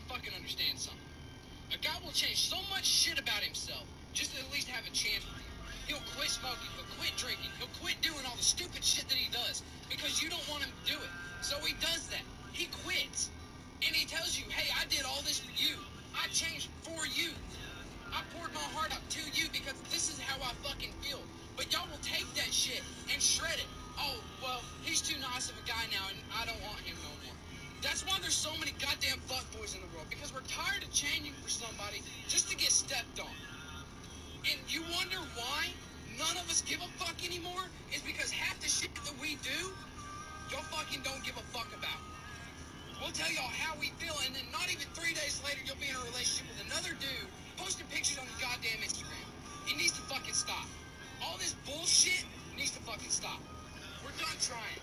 fucking understand something. A guy will change so much shit about himself just to at least have a chance with you. He'll quit smoking, he'll quit drinking, he'll quit doing all the stupid shit that he does because you don't want him to do it. So he does that. He quits. And he tells you, hey, I did all this for you. I changed for you. I poured my heart out to you because this is how I fucking feel. But y'all will take that shit and shred it. Oh, well, he's too nice of a guy now and I don't want him no more. That's why there's so many goddamn fuckboys in the world, because we're tired of changing for somebody just to get stepped on. And you wonder why none of us give a fuck anymore? Is because half the shit that we do, y'all fucking don't give a fuck about. We'll tell y'all how we feel, and then not even 3 days later, you'll be in a relationship with another dude posting pictures on your goddamn Instagram. It needs to fucking stop. All this bullshit needs to fucking stop. We're done trying.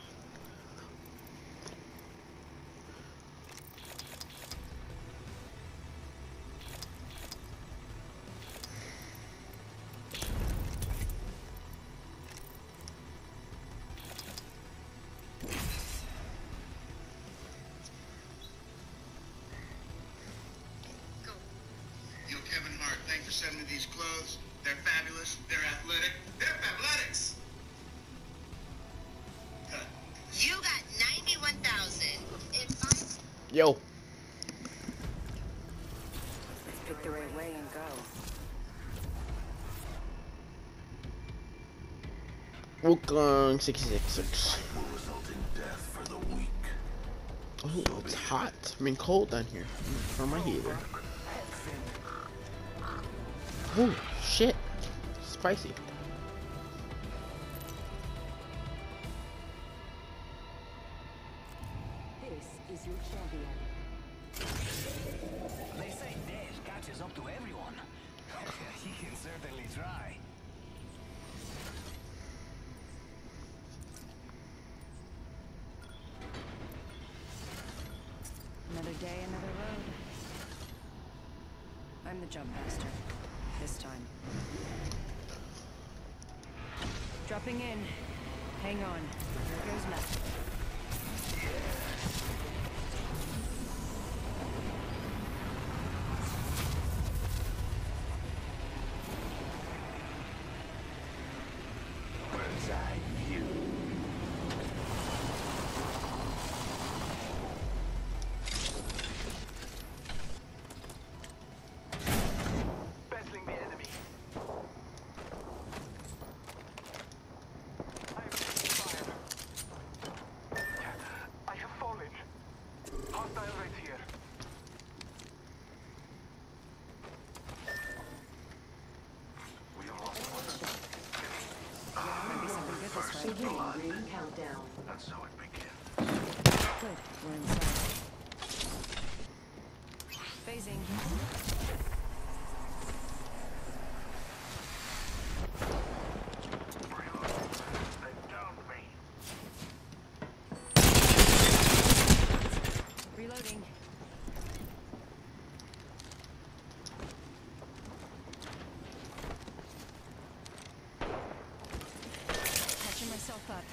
Send me these clothes. They're fabulous. They're athletic. They're fabletics. You got 91,000. Yo. Let's pick the right way and go. Wukong 666. Will result in death for the weak. Oh, it's hot. I mean, cold down here. For my heater. Oh, shit. Spicy. This is your champion. They say death catches up to everyone. He can certainly try. Another day, another road. I'm the jump master. This time. Dropping in. Hang on. Here goes nothing. Bird's eye view. Battling the enemy. I am taking fire. I have fallen. Hostile right here. We are lost one. Might be something good this way. Blood. Ring countdown. That's how it begins. Good. We're inside. Phasing. Reloading. Catching myself up.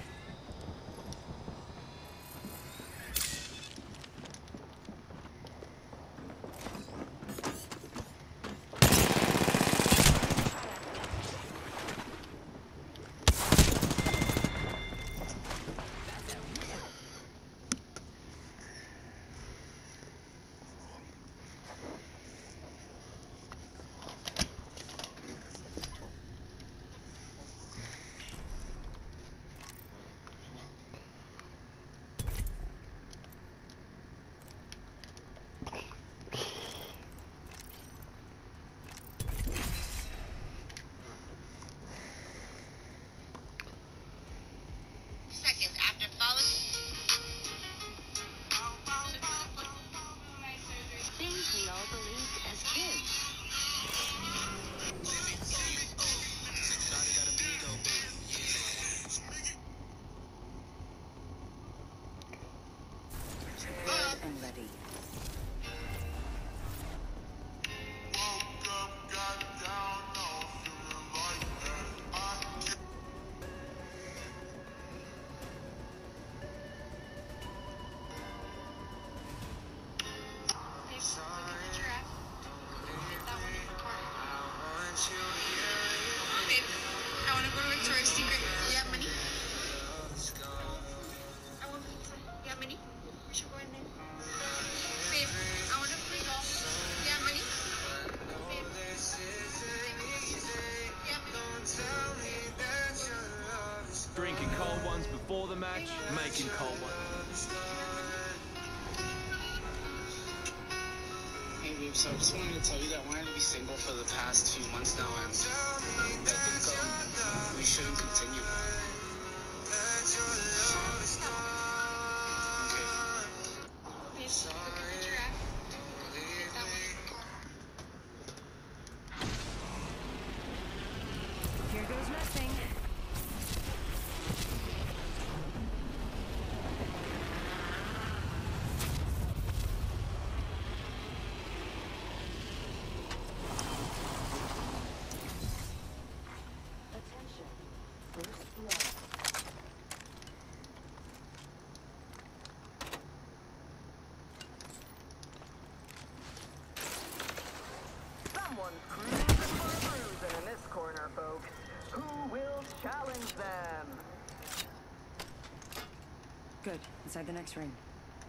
Seconds after falling. Things we all believed as kids. Good and ready. So I just wanted to tell you that I wanted to be single for the past few months now, and I think we shouldn't continue. Here goes nothing. Attention. First blood. Someone's cruising for a bruising in this corner, folks. Who will challenge them? Good. Inside the next ring.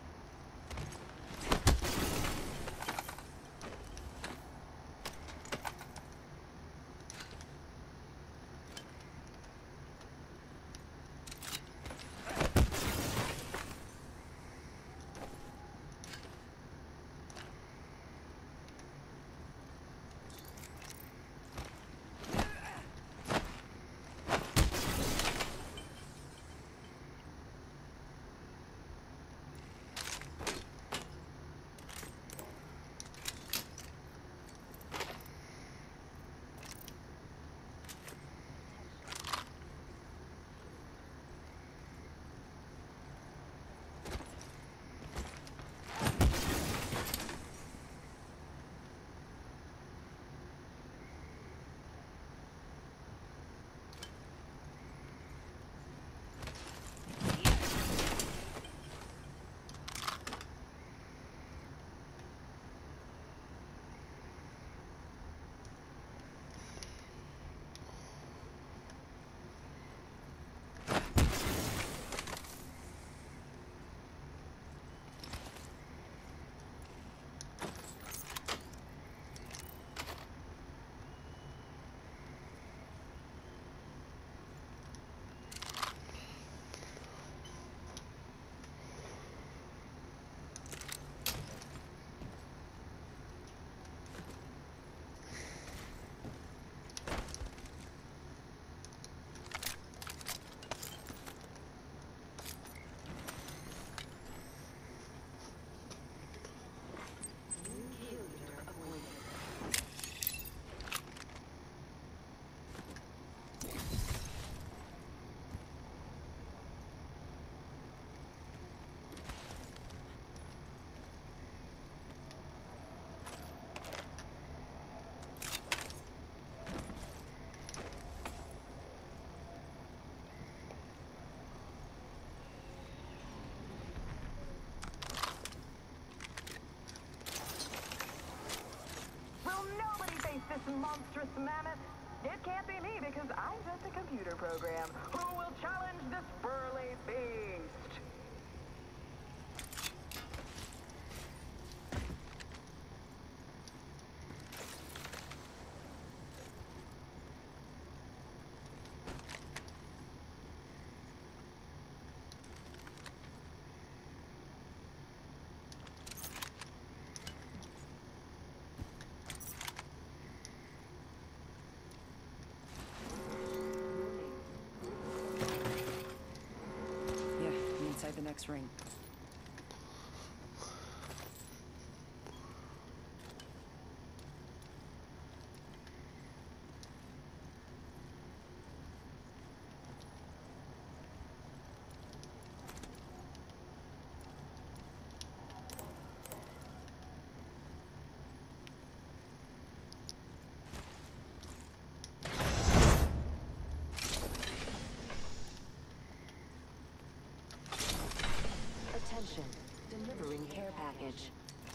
Will nobody face this monstrous mammoth? It can't be me because I'm just a computer program. Who will challenge this burly beast? Yeah, I'm inside the next ring. Attention. Delivering care package.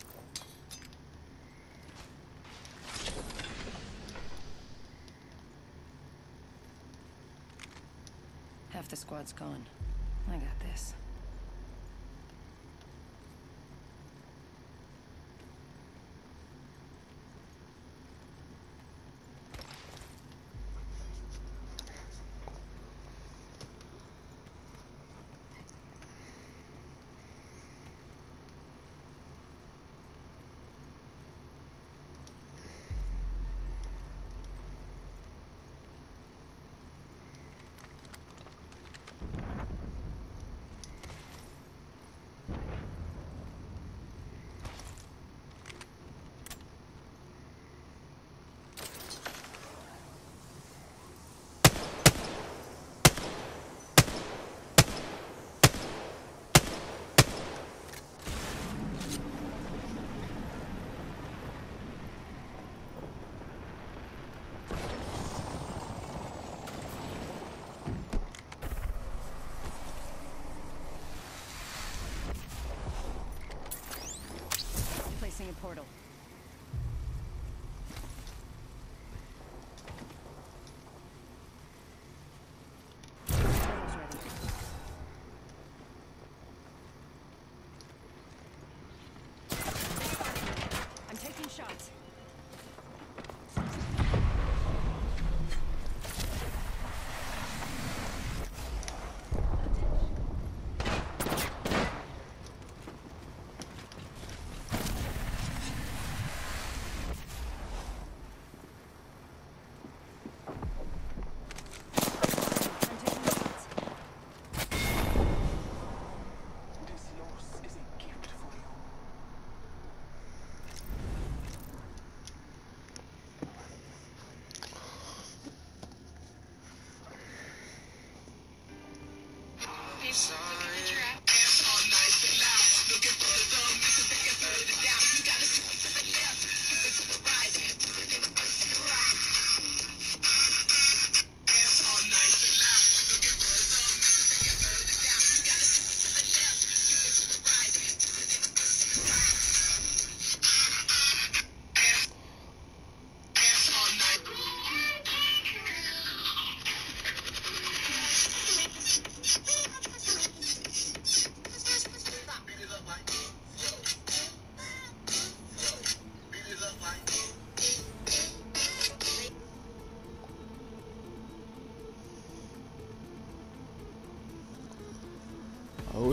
Half the squad's gone. I got this.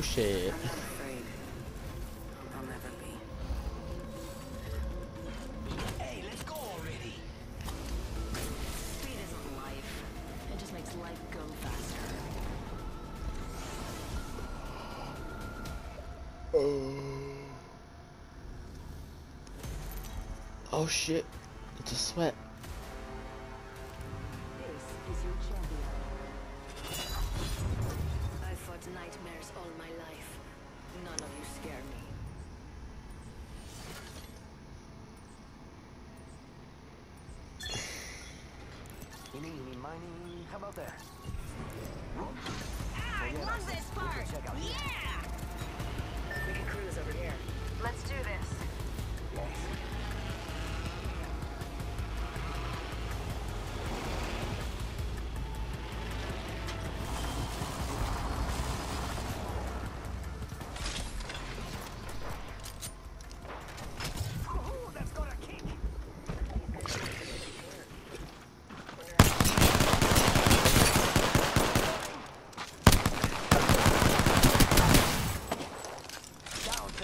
Oh shit. I'm not afraid. I'll never be. Hey, let's go already. Speed isn't life. It just makes life go faster. Oh shit. It's a sweat. This is your champion. I've fought nightmares all my life. None of you scare me. Eeny, miny, how about that? I love this part! Check out here. Yeah! We can cruise over here. Let's do this. Ooh, that's got a kick. Down to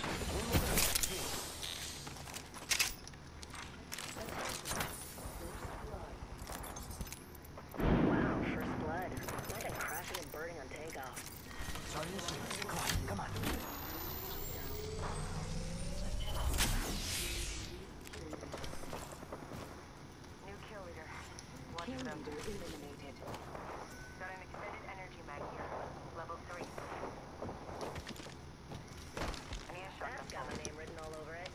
Wow, first blood. Like I'm crashing and burning on takeoff. Sorry, come on, come on. New kill leader. Watch Kill them. leader eliminated. Got an extended energy mag here. Level 3. I need a shotgun. That's got my name written all over it.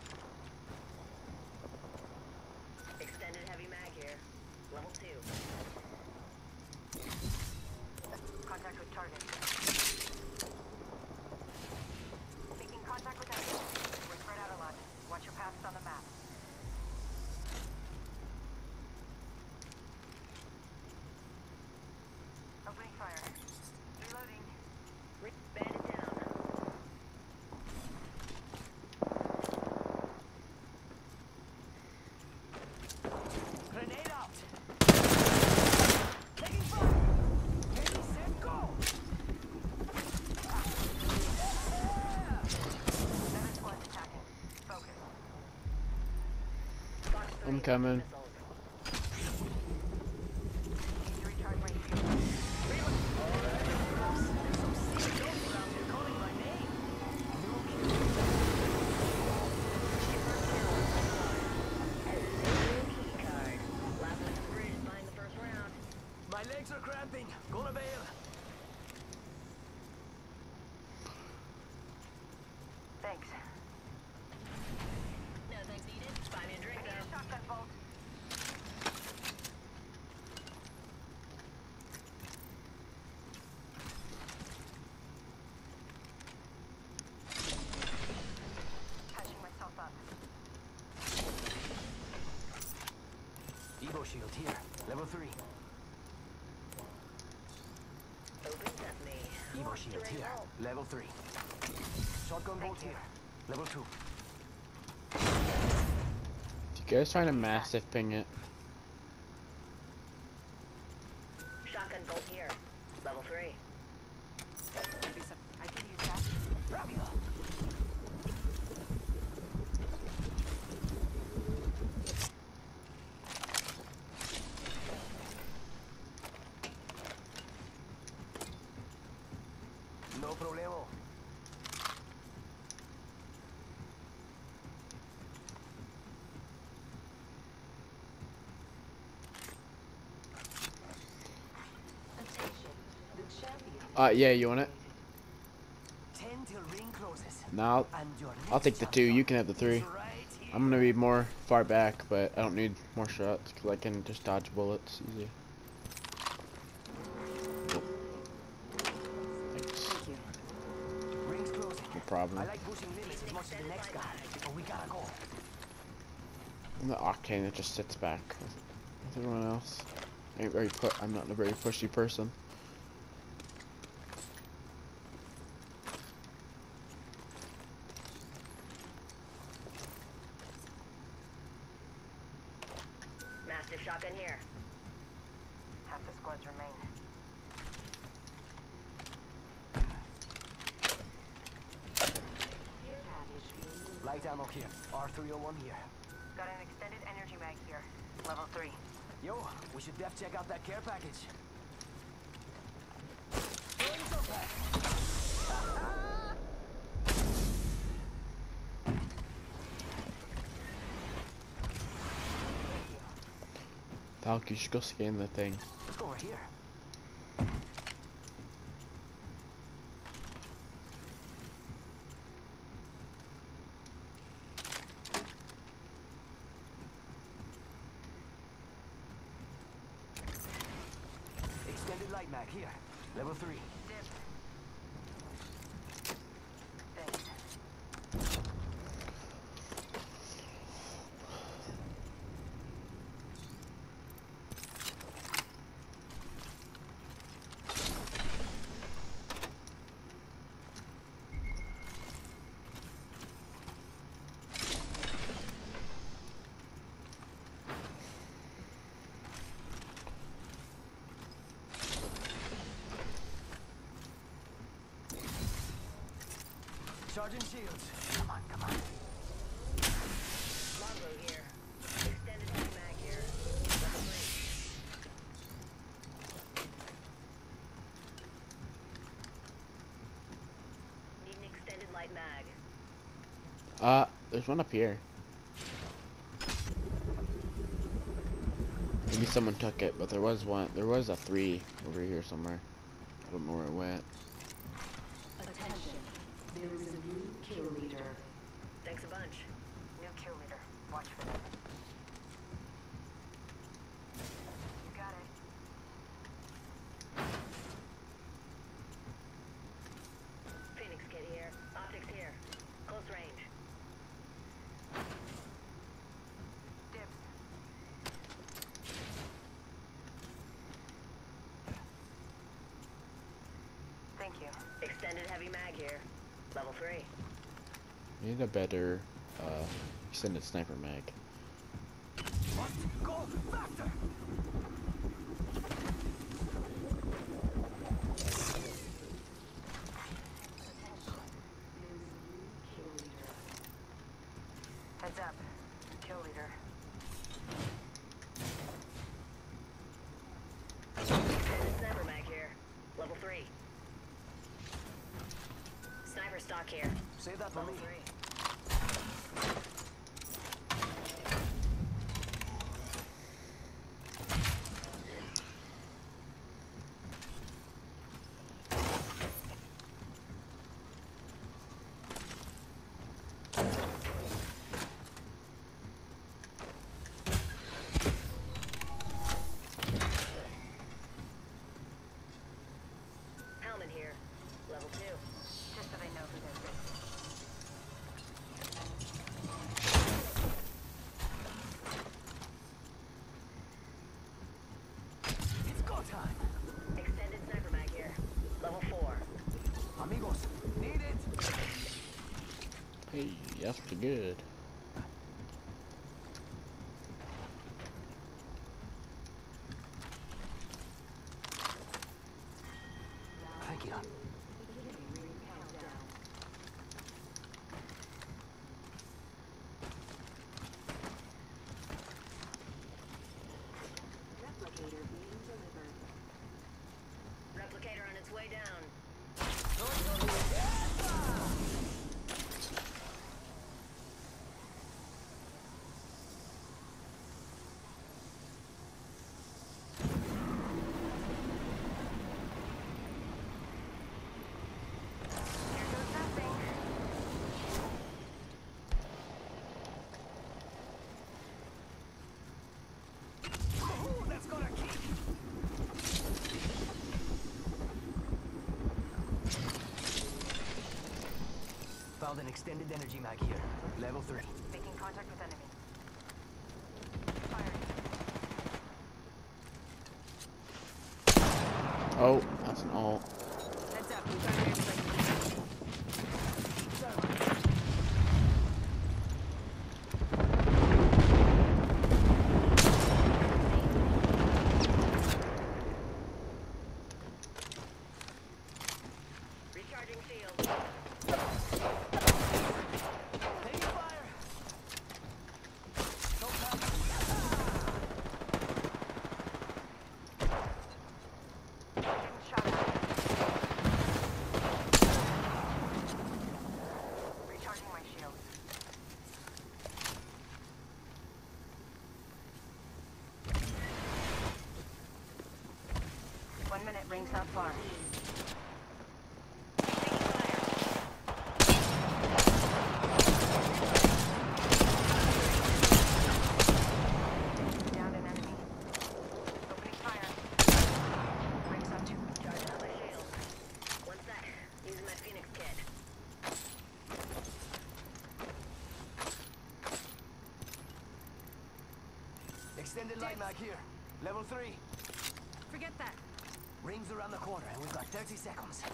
Extended heavy mag here. Level 2. Contact with target. Making contact with enemy. We're spread out a lot. Watch your paths on the map. Opening fire. Reloading. Bandit down. Grenade out. Taking fire. Ready, set, go. Seven squads attacking. Focus. Box 3. I'm coming. Missiles. Need to recharge my shield. Calling my name. Key card. Last one to the bridge, buying the first round. My legs are cramping. Gonna bail. Thanks. No thanks needed. Buy me a drink I need a though. shotgun bolt. Patching myself up. Evo shield here. Level 3. Open sesame. Evo shield here. Level 3. Shotgun bolt here. Level 2. You guys trying to massive ping it? Shotgun bolt here. Level 3. I can use that. Rabia. No problemo. Attention. The champion. Yeah, you want it? 10 till ring closes. No, And your I'll next take the 2. You can have the champion 3. is right here. I'm gonna be more far back, but I don't need more shots because I can just dodge bullets easy. Thanks. Thank you. Rings closing. No problem. I like pushing limits as much as the next guy, but we gotta go. I'm the Octane that just sits back with everyone else. I'm not a very pushy person. Mastiff shotgun here. Half the squads remain. Light ammo here. R301 here. Got an extended energy mag here. Level 3. Yo, we should def check out that care package. Throwing some pack. Falk, you should go scan the thing. Let's go over here. Extended light mag here. Level 3. Dip. Thanks. Charging shields. Come on, come on. Longbow here. Extended heavy mag here. Level 3. Need an extended light mag. There's one up here. Maybe someone took it, but there was one. There was a 3 over here somewhere. I don't know where it went. Attention. There is a new kill leader. Thanks a bunch. New kill leader. Watch for them. You got it. Phoenix kit here. Optics here. Close range. Dips. Thank you. Extended heavy mag here. Level 3. Need a better extended sniper mag. Must go faster. Heads up. Kill leader. Extended sniper mag here. Level 3. Sniper stock here. Save that for Level me. 3. Helmet here. Level 2. Just so they know who they're with. It's go time. Extended sniper mag here. Level 4. Amigos, need it. Hey, that's pretty good. Thank you. Replicator being delivered. Replicator on its way down. Here goes nothing. Ooh, that's gonna kick. Found an extended energy mag here. Level 3. Making contact with enemy. Firing. Oh, that's an ult. Heads up. We've got an airstrike. Recharging shield. Taking fire. 1 minute, rings not far. Downed an enemy. Opening fire. Rings on 2. Charging on my shield. One sec. Using my Phoenix kit. Extended light mag here. Level 3. Forget that. Rings around the corner, and we've got 30 seconds.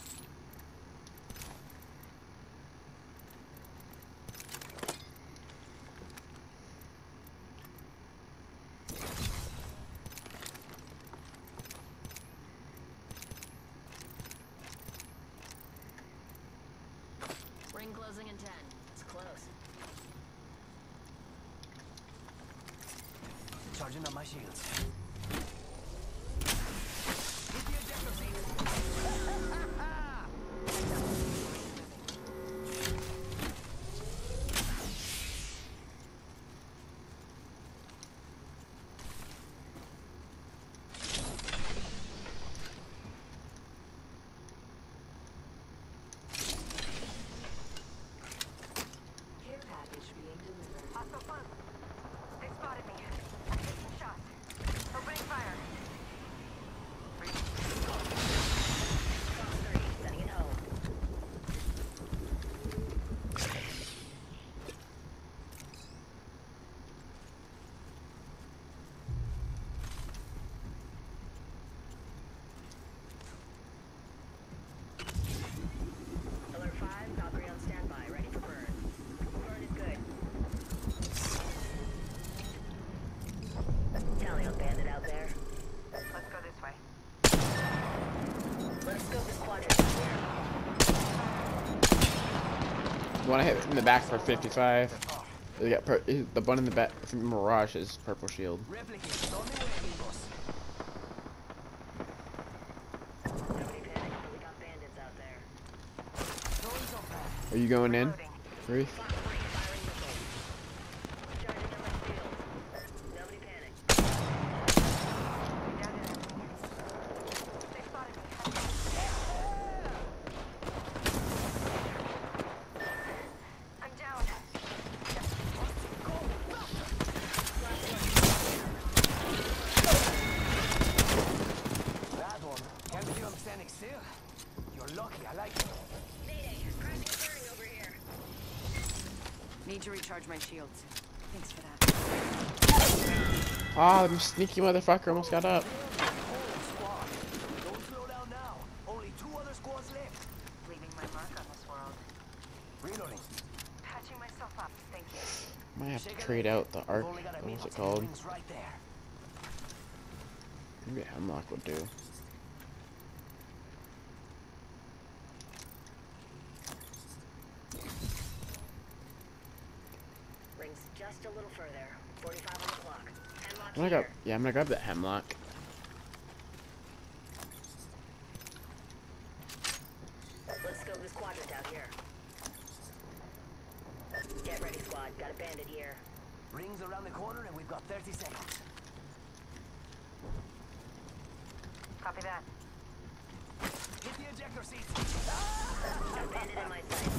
Ring closing in 10. It's close. Charging on my shields. Care package being delivered. Hostile front. They spotted me. I'm taking shots. Opening fire. Sending it home. Alert 5, Valkyrie on standby, ready for burn. Burn is good. Tally on bandit out there. Let's go this way. Let's scope this quadrant here. You want to hit in the back for 55. They got the one in the back from Mirage is purple shield. Replicate. Don't do it, amigos. Nobody panic, we got bandits out there. Throws up back. Are you going in? Reloading. 3? Fox 3 firing missile. Charging on my shield. Nobody panic. Down an enemy. They spotted me. I'm down. That one. Can't believe I'm standing still. You're lucky, I like it. Mayday, crashing and burning over here. Need to recharge my shields. Thanks for that. Ah, the sneaky motherfucker almost got up. Whole squad. Don't slow down now. Only 2 other squads left. Leaving my mark on this world. Reloading. Patching myself up. Thank you. Might have to Shake a trade leg. out the arc. We've only got a What's minute it till the called? ring's right there. Maybe Hemlock would do. Rings just a little further. 45 on the clock. Hemlock I'm gonna grab, here. yeah, I'm gonna grab that Hemlock. Let's scope this quadrant out here. Get ready, squad. Got a bandit here. Rings around the corner, and we've got 30 seconds. Copy that. Hit the ejector seat. Got a bandit in my sight.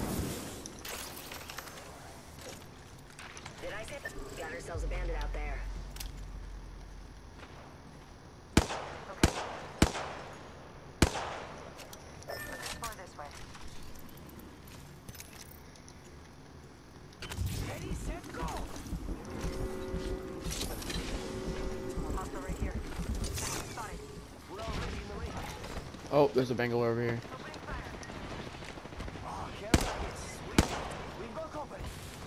Did I say that? Got ourselves a bandit out there. Okay. Let's explore this way. Ready, set, go. Hostile right here. Spotted. We're already in the ring. Oh, there's a Bengal over here. Opening fire. Oh, care package. Sweet. We've got company.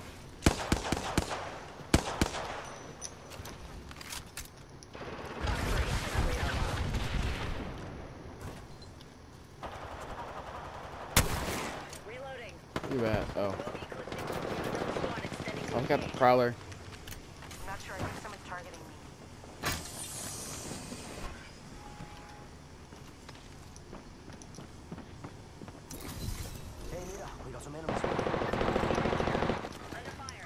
Reloading. You at? Oh, Bogey clipped it. Another squad extending to I the got the gate. Prowler. I'm not sure. I think someone's targeting me. Hey, mira, we got some enemies. Under fire.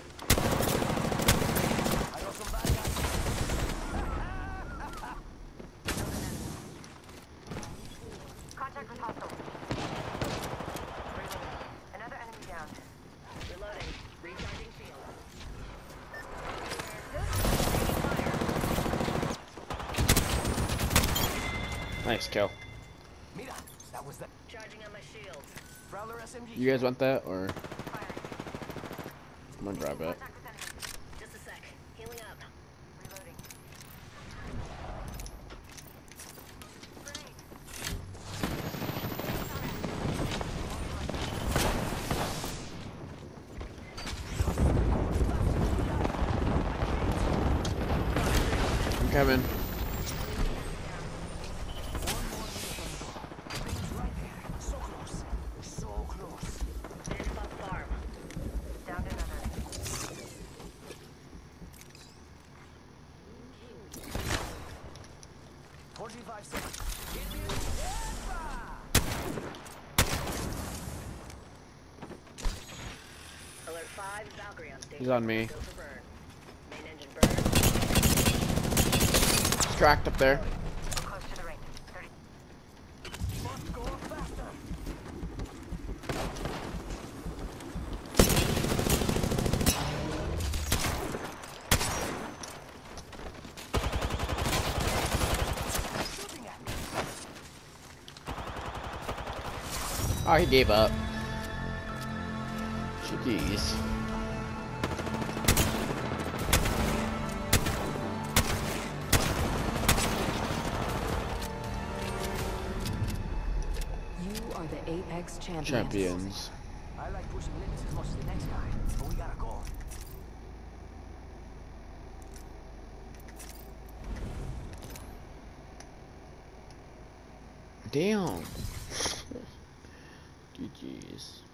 I got some bad guys. Nice kill. Mira, that was that. Charging on my shields. Prowler SMG. You guys want that or? I'm gonna grab it. Just a sec. Healing up. Reloading. I'm coming. Right there. So close. So close. Stand above farm. Down to another. 45 seconds. Alert 5, Valkyrie on station. He's on me. Go for burn. Main engine burn. He's cracked up there. We're close to the ring. 30. Must go faster. Shooting at me. Oh, he gave up. Jeez. You are the Apex champions. Champions. I like pushing limits as much as the next guy, but we gotta go. Damn. GG's.